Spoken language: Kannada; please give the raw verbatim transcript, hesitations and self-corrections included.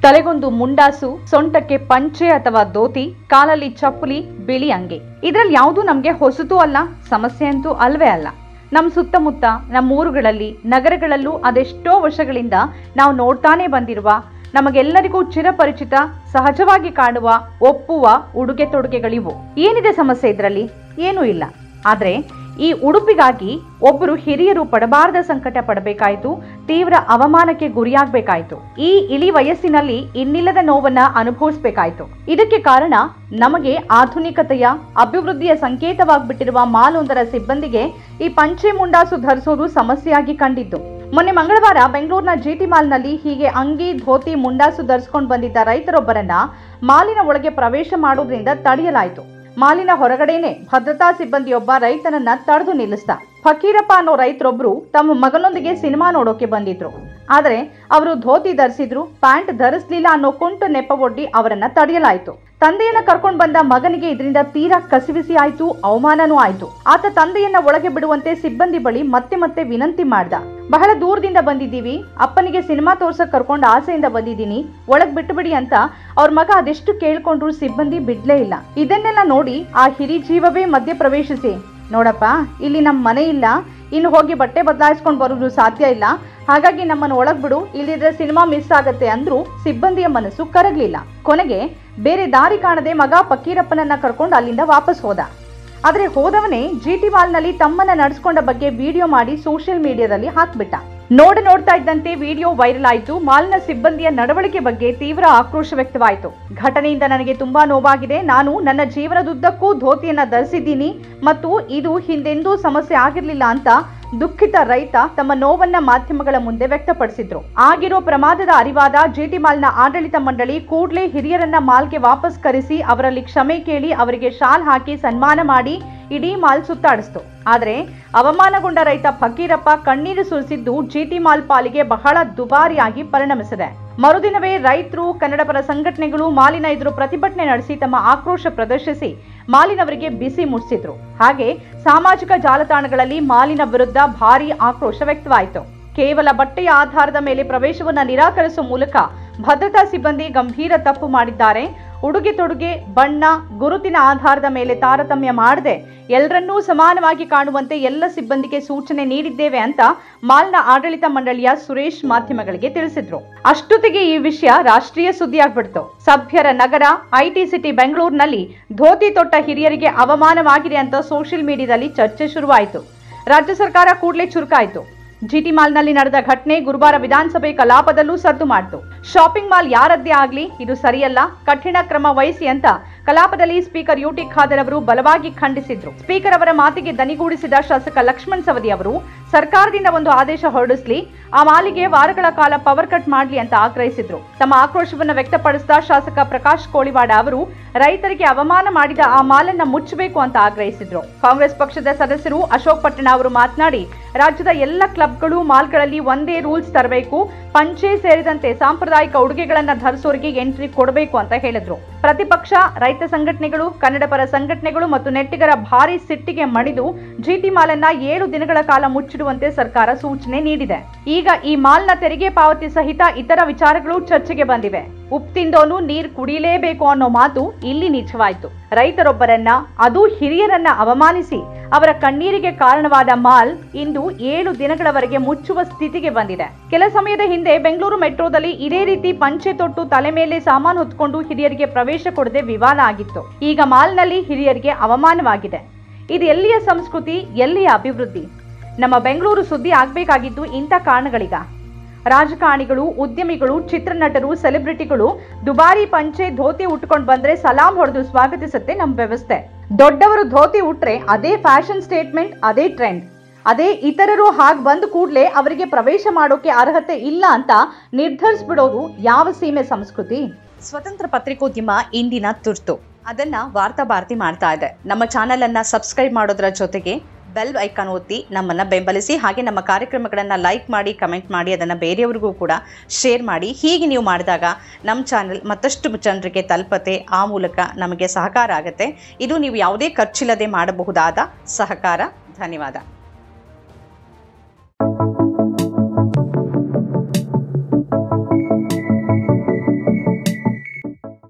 ತಲೆಗೊಂದು ಮುಂಡಾಸು, ಸೊಂಟಕ್ಕೆ ಪಂಚೆ ಅಥವಾ ಧೋತಿ, ಕಾಲಲ್ಲಿ ಚಪ್ಪಲಿ, ಬಿಳಿ ಅಂಗಿ. ಇದ್ರಲ್ಲಿ ಯಾವುದು ನಮ್ಗೆ ಹೊಸತು ಅಲ್ಲ, ಸಮಸ್ಯೆ ಅಂತೂ ಅಲ್ವೇ ಅಲ್ಲ. ನಮ್ಮ ಸುತ್ತಮುತ್ತ, ನಮ್ಮ ಊರುಗಳಲ್ಲಿ, ನಗರಗಳಲ್ಲೂ ಅದೆಷ್ಟೋ ವರ್ಷಗಳಿಂದ ನಾವು ನೋಡ್ತಾನೆ ಬಂದಿರುವ, ನಮಗೆಲ್ಲರಿಗೂ ಚಿರಪರಿಚಿತ, ಸಹಜವಾಗಿ ಕಾಣುವ, ಒಪ್ಪುವ ಉಡುಗೆ ತೊಡುಗೆಗಳಿವು. ಏನಿದೆ ಸಮಸ್ಯೆ ಇದರಲ್ಲಿ? ಏನೂ ಇಲ್ಲ. ಆದ್ರೆ ಈ ಉಡುಪಿಗಾಗಿ ಒಬ್ಬರು ಹಿರಿಯರು ಪಡಬಾರದ ಸಂಕಟ ಪಡಬೇಕಾಯ್ತು, ತೀವ್ರ ಅವಮಾನಕ್ಕೆ ಗುರಿಯಾಗಬೇಕಾಯ್ತು, ಈ ಇಳಿ ವಯಸ್ಸಿನಲ್ಲಿ ಇನ್ನಿಲ್ಲದ ನೋವನ್ನ ಅನುಭವಿಸಬೇಕಾಯ್ತು. ಇದಕ್ಕೆ ಕಾರಣ ನಮಗೆ ಆಧುನಿಕತೆಯ ಅಭಿವೃದ್ಧಿಯ ಸಂಕೇತವಾಗ್ಬಿಟ್ಟಿರುವ ಮಾಲೊಂದರ ಸಿಬ್ಬಂದಿಗೆ ಈ ಪಂಚೆ ಮುಂಡಾಸು ಧರಿಸೋದು ಸಮಸ್ಯೆಯಾಗಿ ಕಂಡಿದ್ದು. ಮೊನ್ನೆ ಮಂಗಳವಾರ ಬೆಂಗಳೂರಿನ ಜಿಟಿ ಮಾಲ್ನಲ್ಲಿ ಹೀಗೆ ಅಂಗಿ, ಧೋತಿ, ಮುಂಡಾಸು ಧರಿಸಿಕೊಂಡು ಬಂದಿದ್ದ ರೈತರೊಬ್ಬರನ್ನ ಮಾಲಿನ ಒಳಗೆ ಪ್ರವೇಶ ಮಾಡೋದ್ರಿಂದ ತಡೆಯಲಾಯಿತು. ಮಾಲಿನ ಹೊರಗಡೆನೆ ಭದ್ರತಾ ಸಿಬ್ಬಂದಿಯೊಬ್ಬ ರೈತನನ್ನ ತಡೆದು ನಿಲ್ಲಿಸ್ದ. ಫಕೀರಪ್ಪ ಅನ್ನೋ ರೈತರೊಬ್ರು ತಮ್ಮ ಮಗನೊಂದಿಗೆ ಸಿನಿಮಾ ನೋಡೋಕೆ ಬಂದಿದ್ರು. ಆದ್ರೆ ಅವರು ಧೋತಿ ಧರಿಸಿದ್ರು, ಪ್ಯಾಂಟ್ ಧರಿಸ್ಲಿಲ್ಲ ಅನ್ನೋ ಕುಂಟು ನೆಪ ಒಡ್ಡಿ ಅವರನ್ನ ತಡೆಯಲಾಯಿತು. ತಂದೆಯನ್ನ ಕರ್ಕೊಂಡು ಬಂದ ಮಗನಿಗೆ ಇದರಿಂದ ತೀರಾ ಕಸಿವಿಸಿ ಆಯ್ತು, ಅವಮಾನನೂ ಆಯ್ತು. ಆತ ತಂದೆಯನ್ನ ಒಳಗೆ ಬಿಡುವಂತೆ ಸಿಬ್ಬಂದಿ ಬಳಿ ಮತ್ತೆ ಮತ್ತೆ ವಿನಂತಿ ಮಾಡ್ದ. ಬಹಳ ದೂರದಿಂದ ಬಂದಿದ್ದೀವಿ, ಅಪ್ಪನಿಗೆ ಸಿನಿಮಾ ತೋರ್ಸಕ್ ಕರ್ಕೊಂಡು ಆಸೆಯಿಂದ ಬಂದಿದ್ದೀನಿ, ಒಳಗ್ ಬಿಟ್ಟು ಬಿಡಿ ಅಂತ ಅವ್ರ ಮಗ ಅದೆಷ್ಟು ಕೇಳ್ಕೊಂಡ್ರು ಸಿಬ್ಬಂದಿ ಬಿಡ್ಲೇ ಇಲ್ಲ. ಇದನ್ನೆಲ್ಲ ನೋಡಿ ಆ ಹಿರಿ ಜೀವವೇ ಮಧ್ಯ ಪ್ರವೇಶಿಸಿ, ನೋಡಪ್ಪ, ಇಲ್ಲಿ ನಮ್ಮ ಮನೆ ಇಲ್ಲ, ಇನ್ನು ಹೋಗಿ ಬಟ್ಟೆ ಬದಲಾಯಿಸ್ಕೊಂಡು ಬರೋದು ಸಾಧ್ಯ ಇಲ್ಲ, ಹಾಗಾಗಿ ನಮ್ಮನ್ನು ಒಳಗ್ ಬಿಡು, ಇಲ್ಲಿದ್ರೆ ಸಿನಿಮಾ ಮಿಸ್ ಆಗತ್ತೆ ಅಂದ್ರೂ ಸಿಬ್ಬಂದಿಯ ಮನಸ್ಸು ಕರಗ್ಲಿಲ್ಲ. ಕೊನೆಗೆ ಬೇರೆ ದಾರಿ ಕಾಣದೆ ಮಗ ಫಕೀರಪ್ಪನನ್ನ ಕರ್ಕೊಂಡು ಅಲ್ಲಿಂದ ವಾಪಸ್ ಹೋದ. ಆದ್ರೆ ಹೋದವನೇ ಜಿಟಿ ಮಾಲ್ನಲ್ಲಿ ತಮ್ಮನ್ನ ನಡೆಸ್ಕೊಂಡ ಬಗ್ಗೆ ವಿಡಿಯೋ ಮಾಡಿ ಸೋಷಿಯಲ್ ಮೀಡಿಯಾದಲ್ಲಿ ಹಾಕ್ಬಿಟ್ಟ. ನೋಡ ನೋಡ್ತಾ ಇದ್ದಂತೆ ವಿಡಿಯೋ ವೈರಲ್ ಆಯಿತು. ಮಾಲ್ನ ಸಿಬ್ಬಂದಿಯ ನಡವಳಿಕೆ ಬಗ್ಗೆ ತೀವ್ರ ಆಕ್ರೋಶ ವ್ಯಕ್ತವಾಯಿತು. ಘಟನೆಯಿಂದ ನನಗೆ ತುಂಬಾ ನೋವಾಗಿದೆ, ನಾನು ನನ್ನ ಜೀವನದುದ್ದಕ್ಕೂ ಧೋತಿಯನ್ನ ಧರಿಸಿದ್ದೀನಿ ಮತ್ತು ಇದು ಹಿಂದೆಂದೂ ಸಮಸ್ಯೆ ಆಗಿರ್ಲಿಲ್ಲ ಅಂತ ದುಃಖಿತ ರೈತ ತಮ್ಮ ನೋವನ್ನ ಮಾಧ್ಯಮಗಳ ಮುಂದೆ ವ್ಯಕ್ತಪಡಿಸಿದ್ರು. ಆಗಿರೋ ಪ್ರಮಾದದ ಅರಿವಾದ ಜಿಟಿ ಮಾಲ್ನ ಆಡಳಿತ ಮಂಡಳಿ ಕೂಡಲೇ ಹಿರಿಯರನ್ನ ಮಾಲ್ಗೆ ವಾಪಸ್ ಕರೆಸಿ ಅವರಲ್ಲಿ ಕ್ಷಮೆ ಕೇಳಿ ಅವರಿಗೆ ಶಾಲ್ ಹಾಕಿ ಸನ್ಮಾನ ಮಾಡಿ ಇಡೀ ಮಾಲ್ ಸುತ್ತಾಡಿಸ್ತು. ಆದ್ರೆ ಅವಮಾನಗೊಂಡ ರೈತ ಫಕೀರಪ್ಪ ಕಣ್ಣೀರು ಸುರಿಸಿದ್ದು ಜಿಟಿ ಮಾಲ್ ಪಾಲಿಗೆ ಬಹಳ ದುಬಾರಿಯಾಗಿ ಪರಿಣಮಿಸಿದೆ. ಮರುದಿನವೇ ರೈತರು, ಕನ್ನಡಪರ ಸಂಘಟನೆಗಳು ಮಾಲಿನ ಎದುರು ಪ್ರತಿಭಟನೆ ನಡೆಸಿ ತಮ್ಮ ಆಕ್ರೋಶ ಪ್ರದರ್ಶಿಸಿ ಮಾಲಿನವರಿಗೆ ಬಿಸಿ ಮುಟ್ಟಿಸಿದ್ರು. ಹಾಗೆ ಸಾಮಾಜಿಕ ಜಾಲತಾಣಗಳಲ್ಲಿ ಮಾಲಿನ ವಿರುದ್ಧ ಭಾರೀ ಆಕ್ರೋಶ ವ್ಯಕ್ತವಾಯಿತು. ಕೇವಲ ಬಟ್ಟೆಯ ಆಧಾರದ ಮೇಲೆ ಪ್ರವೇಶವನ್ನ ನಿರಾಕರಿಸುವ ಮೂಲಕ ಭದ್ರತಾ ಸಿಬ್ಬಂದಿ ಗಂಭೀರ ತಪ್ಪು ಮಾಡಿದ್ದಾರೆ. ಉಡುಗೆ ತೊಡುಗೆ, ಬಣ್ಣ, ಗುರುತಿನ ಆಧಾರದ ಮೇಲೆ ತಾರತಮ್ಯ ಮಾಡದೆ ಎಲ್ಲರನ್ನೂ ಸಮಾನವಾಗಿ ಕಾಣುವಂತೆ ಎಲ್ಲ ಸಿಬ್ಬಂದಿಗೆ ಸೂಚನೆ ನೀಡಿದ್ದೇವೆ ಅಂತ ಮಾಲ್ನ ಆಡಳಿತ ಮಂಡಳಿಯ ಸುರೇಶ್ ಮಾಧ್ಯಮಗಳಿಗೆ ತಿಳಿಸಿದ್ರು. ಅಷ್ಟೊತ್ತಿಗೆ ಈ ವಿಷಯ ರಾಷ್ಟ್ರೀಯ ಸುದ್ದಿಯಾಗ್ಬಿಡ್ತು. ಸಭ್ಯರ ನಗರ ಐಟಿ ಸಿಟಿ ಬೆಂಗಳೂರಿನಲ್ಲಿ ಧೋತಿ ತೊಟ್ಟ ಹಿರಿಯರಿಗೆ ಅವಮಾನವಾಗಿದೆ ಅಂತ ಸೋಷಿಯಲ್ ಮೀಡಿಯಾದಲ್ಲಿ ಚರ್ಚೆ ಶುರುವಾಯಿತು. ರಾಜ್ಯ ಸರ್ಕಾರ ಕೂಡಲೇ ಚುರುಕಾಯಿತು. ಜಿಟಿ ಮಾಲ್ನಲ್ಲಿ ನಡೆದ ಘಟನೆ ಗುರುವಾರ ವಿಧಾನಸಭೆ ಕಲಾಪದಲ್ಲೂ ಸದ್ದು ಮಾಡಿತು. ಶಾಪಿಂಗ್ ಮಾಲ್ ಯಾರದ್ದೇ ಆಗ್ಲಿ, ಇದು ಸರಿಯಲ್ಲ, ಕಠಿಣ ಕ್ರಮ ವಹಿಸಿ ಅಂತ ಕಲಾಪದಲ್ಲಿ ಸ್ಪೀಕರ್ ಯುಟಿ ಖಾದರ್ ಅವರು ಬಲವಾಗಿ ಖಂಡಿಸಿದ್ರು. ಸ್ಪೀಕರ್ ಅವರ ಮಾತಿಗೆ ದನಿಗೂಡಿಸಿದ ಶಾಸಕ ಲಕ್ಷ್ಮಣ್ ಸವದಿ ಅವರು ಸರ್ಕಾರದಿಂದ ಒಂದು ಆದೇಶ ಹೊರಡಿಸಲಿ, ಆ ಮಾಲಿಗೆ ವಾರಗಳ ಕಾಲ ಪವರ್ ಕಟ್ ಮಾಡಲಿ ಅಂತ ಆಗ್ರಹಿಸಿದ್ರು. ತಮ್ಮ ಆಕ್ರೋಶವನ್ನು ವ್ಯಕ್ತಪಡಿಸಿದ ಶಾಸಕ ಪ್ರಕಾಶ್ ಕೋಳಿವಾಡ ಅವರು ರೈತರಿಗೆ ಅವಮಾನ ಮಾಡಿದ ಆ ಮಾಲನ್ನ ಮುಚ್ಚಬೇಕು ಅಂತ ಆಗ್ರಹಿಸಿದ್ರು. ಕಾಂಗ್ರೆಸ್ ಪಕ್ಷದ ಸದಸ್ಯರು ಅಶೋಕ್ ಪಟ್ಟಣ ಅವರು ಮಾತನಾಡಿ, ರಾಜ್ಯದ ಎಲ್ಲ ಕ್ಲಬ್ಗಳು, ಮಾಲ್ಗಳಲ್ಲಿ ಒಂದೇ ರೂಲ್ಸ್ ತರಬೇಕು, ಪಂಚೆ ಸೇರಿದಂತೆ ಸಾಂಪ್ರದಾಯಿಕ ಉಡುಗೆಗಳನ್ನ ಧರಿಸೋರಿಗೆ ಎಂಟ್ರಿ ಕೊಡಬೇಕು ಅಂತ ಹೇಳಿದ್ರು. ಪ್ರತಿಪಕ್ಷ, ರೈತ ಸಂಘಟನೆಗಳು, ಕನ್ನಡಪರ ಸಂಘಟನೆಗಳು ಮತ್ತು ನೆಟ್ಟಿಗರ ಭಾರಿ ಸಿಟ್ಟಿಗೆ ಮಣಿದು ಜಿಟಿ ಮಾಲನ್ನ ಏಳು ದಿನಗಳ ಕಾಲ ಮುಚ್ಚಿಡುವಂತೆ ಸರ್ಕಾರ ಸೂಚನೆ ನೀಡಿದೆ. ಈಗ ಈ ಮಾಲ್ನ ತೆರಿಗೆ ಪಾವತಿ ಸಹಿತ ಇತರ ವಿಚಾರಗಳು ಚರ್ಚೆಗೆ ಬಂದಿವೆ. ಉಪ್ಪು ತಿಂದೋನು ನೀರು ಕುಡಿಯಲೇಬೇಕು ಅನ್ನೋ ಮಾತು ಇಲ್ಲಿ ನಿಜವಾಯಿತು. ರೈತರೊಬ್ಬರನ್ನ, ಅದು ಹಿರಿಯರನ್ನ ಅವಮಾನಿಸಿ ಅವರ ಕಣ್ಣೀರಿಗೆ ಕಾರಣವಾದ ಮಾಲ್ ಇಂದು ಏಳು ದಿನಗಳವರೆಗೆ ಮುಚ್ಚುವ ಸ್ಥಿತಿಗೆ ಬಂದಿದೆ. ಕೆಲ ಸಮಯದ ಹಿಂದೆ ಬೆಂಗಳೂರು ಮೆಟ್ರೋದಲ್ಲಿ ಇದೇ ರೀತಿ ಪಂಚೆ ತೊಟ್ಟು ತಲೆ ಮೇಲೆ ಸಾಮಾನು ಹೊತ್ಕೊಂಡು ಹಿರಿಯರಿಗೆ ಪ್ರವೇಶ ಕೊಡದೆ ವಿವಾದ ಆಗಿತ್ತು. ಈಗ ಮಾಲ್ನಲ್ಲಿ ಹಿರಿಯರಿಗೆ ಅವಮಾನವಾಗಿದೆ. ಇದು ಎಲ್ಲಿಯ ಸಂಸ್ಕೃತಿ, ಎಲ್ಲಿಯ ಅಭಿವೃದ್ಧಿ? ನಮ್ಮ ಬೆಂಗಳೂರು ಸುದ್ದಿ ಆಗ್ಬೇಕಾಗಿದ್ದು ಇಂಥ ಕಾರಣಗಳಿಗ? ರಾಜಕಾರಣಿಗಳು, ಉದ್ಯಮಿಗಳು, ಚಿತ್ರನಟರು, ಸೆಲೆಬ್ರಿಟಿಗಳು ದುಬಾರಿ ಪಂಚೆ, ಧೋತಿ ಉಟ್ಕೊಂಡು ಬಂದ್ರೆ ಸಲಾಂ ಹೊಡೆದು ಸ್ವಾಗತಿಸುತ್ತೆ ನಮ್ಮ ವ್ಯವಸ್ಥೆ. ದೊಡ್ಡವರು ಧೋತಿ ಉಟ್ರೆ ಅದೇ ಫ್ಯಾಷನ್ ಸ್ಟೇಟ್ಮೆಂಟ್, ಅದೇ ಟ್ರೆಂಡ್. ಅದೇ ಇತರರು ಹಾಗೆ ಬಂದ ಕೂಡಲೇ ಅವರಿಗೆ ಪ್ರವೇಶ ಮಾಡೋಕೆ ಅರ್ಹತೆ ಇಲ್ಲ ಅಂತ ನಿರ್ಧರಿಸ್ಬಿಡೋದು ಯಾವ ಸೀಮೆ ಸಂಸ್ಕೃತಿ? ಸ್ವತಂತ್ರ ಪತ್ರಿಕೋದ್ಯಮ ಇಂದಿನ ತುರ್ತು. ಅದನ್ನ ವಾರ್ತಾ ಭಾರತಿ ಮಾಡ್ತಾ ಇದೆ. ನಮ್ಮ ಚಾನೆಲ್ ಅನ್ನ ಸಬ್ಸ್ಕ್ರೈಬ್ ಮಾಡೋದ್ರ ಜೊತೆಗೆ ಬೆಲ್ ಐಕಾನ್ ಒತ್ತಿ ನಮ್ಮನ್ನ ಬೆಂಬಲಿಸಿ. ಹಾಗೆ ನಮ್ಮ ಕಾರ್ಯಕ್ರಮಗಳನ್ನು ಲೈಕ್ ಮಾಡಿ, ಕಮೆಂಟ್ ಮಾಡಿ, ಅದನ್ನು ಬೇರೆಯವರಿಗೂ ಕೂಡ ಶೇರ್ ಮಾಡಿ. ಹೀಗೆ ನೀವು ಮಾಡಿದಾಗ ನಮ್ಮ ಚಾನೆಲ್ ಮತ್ತಷ್ಟು ಜನರಿಗೆ ತಲುಪತ್ತೆ, ಆ ಮೂಲಕ ನಮಗೆ ಸಹಕಾರ ಆಗುತ್ತೆ. ಇದು ನೀವು ಯಾವುದೇ ಖರ್ಚಿಲ್ಲದೆ ಮಾಡಬಹುದಾದ ಸಹಕಾರ. ಧನ್ಯವಾದ.